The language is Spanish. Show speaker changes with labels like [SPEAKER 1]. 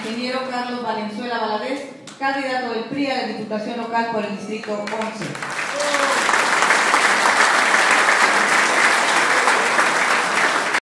[SPEAKER 1] ingeniero Carlos Valenzuela Valadez, candidato del PRI a la Diputación Local por el Distrito 11.